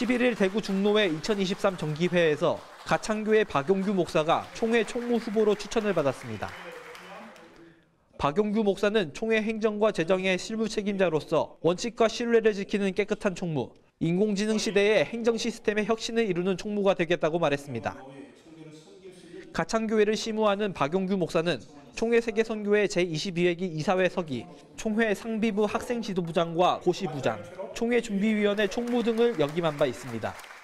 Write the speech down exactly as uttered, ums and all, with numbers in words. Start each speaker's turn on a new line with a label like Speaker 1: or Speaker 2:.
Speaker 1: 십일 일 대구 중로회 이천이십삼 정기회에서 가창교회 박용규 목사가 총회 총무 후보로 추천을 받았습니다. 박용규 목사는 총회 행정과 재정의 실무 책임자로서 원칙과 신뢰를 지키는 깨끗한 총무, 인공지능 시대의 행정 시스템의 혁신을 이루는 총무가 되겠다고 말했습니다. 가창교회를 시무하는 박용규 목사는 총회 세계선교회 제이십이 회기 이사회 서기, 총회 상비부 학생지도부장과 고시부장, 총회 준비위원회 총무 등을 역임한 바 있습니다.